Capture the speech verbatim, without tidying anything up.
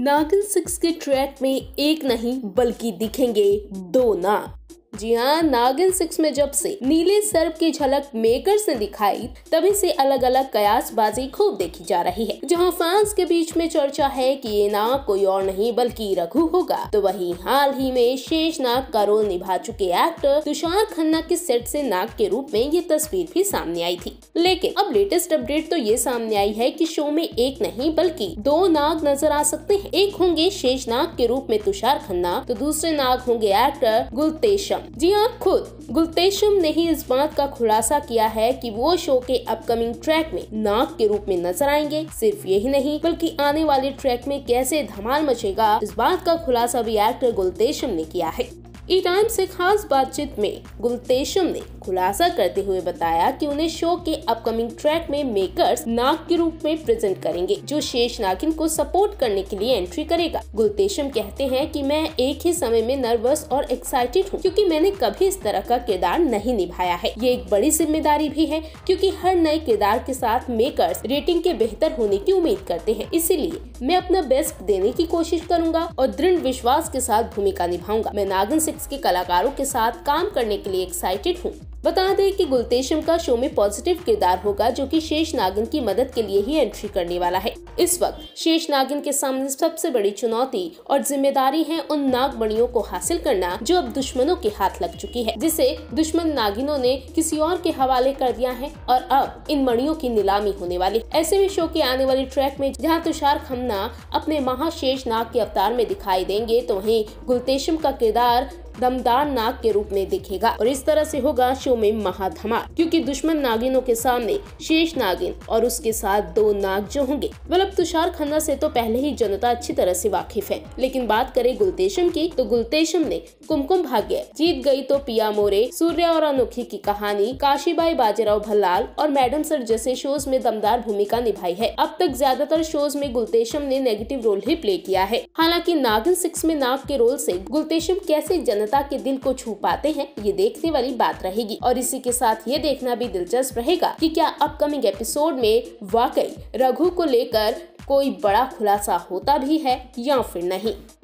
नागिन सिक्स के ट्रैक में एक नहीं बल्कि दिखेंगे दो नाग। जी हाँ, नागिन सिक्स में जब से नीले सर्प की झलक मेकर्स ने दिखाई तभी से अलग अलग कयासबाजी खूब देखी जा रही है। जहां फैंस के बीच में चर्चा है कि ये नाग कोई और नहीं बल्कि रघु होगा, तो वहीं हाल ही में शेष नाग का रोल निभा चुके एक्टर तुषार खन्ना के सेट से नाग के रूप में ये तस्वीर भी सामने आई थी। लेकिन अब लेटेस्ट अपडेट तो ये सामने आई है कि शो में एक नहीं बल्कि दो नाग नजर आ सकते हैं। एक होंगे शेष नाग के रूप में तुषार खन्ना, तो दूसरे नाग होंगे एक्टर गुलतेशम। जी हाँ, खुद गुलतेशम ने ही इस बात का खुलासा किया है कि वो शो के अपकमिंग ट्रैक में नाग के रूप में नजर आएंगे। सिर्फ यही नहीं बल्कि आने वाले ट्रैक में कैसे धमाल मचेगा, इस बात का खुलासा भी एक्टर गुलतेशम ने किया है। ई टाइम से खास बातचीत में गुलतेशम ने खुलासा करते हुए बताया कि उन्हें शो के अपकमिंग ट्रैक में मेकर्स नाग के रूप में प्रेजेंट करेंगे, जो शेष नागिन को सपोर्ट करने के लिए एंट्री करेगा। गुलतेशम कहते हैं कि मैं एक ही समय में नर्वस और एक्साइटेड हूँ, क्योंकि मैंने कभी इस तरह का किरदार नहीं निभाया है। ये एक बड़ी जिम्मेदारी भी है, क्योंकि हर नए किरदार के साथ मेकर्स रेटिंग के बेहतर होने की उम्मीद करते हैं। इसीलिए मैं अपना बेस्ट देने की कोशिश करूंगा और दृढ़ विश्वास के साथ भूमिका निभाऊंगा। मैं नागिन सिक्स के कलाकारों के साथ काम करने के लिए एक्साइटेड हूँ। बता दें कि गुलतेशम का शो में पॉजिटिव किरदार होगा, जो कि शेष नागिन की मदद के लिए ही एंट्री करने वाला है। इस वक्त शेष नागिन के सामने सबसे बड़ी चुनौती और जिम्मेदारी है उन नाग मणियों को हासिल करना जो अब दुश्मनों के हाथ लग चुकी है, जिसे दुश्मन नागिनों ने किसी और के हवाले कर दिया है और अब इन मणियों की नीलामी होने वाली। ऐसे में शो के आने वाले ट्रैक में जहाँ तुषार खन्ना अपने महाशेष नाग के अवतार में दिखाई देंगे, तो वहीं गुलतेशम का किरदार दमदार नाग के रूप में दिखेगा और इस तरह से होगा शो में महाधमाल, क्योंकि दुश्मन नागिनों के सामने शेष नागिन और उसके साथ दो नाग जो होंगे। मतलब तुषार खन्ना से तो पहले ही जनता अच्छी तरह से वाकिफ है, लेकिन बात करें गुलतेशम की, तो गुलतेशम ने कुमकुम भाग्य, जीत गई तो पिया मोरे, सूर्य और अनोखी की कहानी, काशीबाई बाजीराव भल्लाल और मैडम सर जैसे शोज में दमदार भूमिका निभाई है। अब तक ज्यादातर शोज में गुलतेशम ने नेगेटिव रोल ही प्ले किया है। हालांकि नागिन सिक्स में नाग के रोल से गुलतेशम कैसे जनता के दिल को छू पाते हैं, ये देखने वाली बात रहेगी। और इसी के साथ ये देखना भी दिलचस्प रहेगा कि क्या अपकमिंग एपिसोड में वाकई रघु को लेकर कोई बड़ा खुलासा होता भी है या फिर नहीं।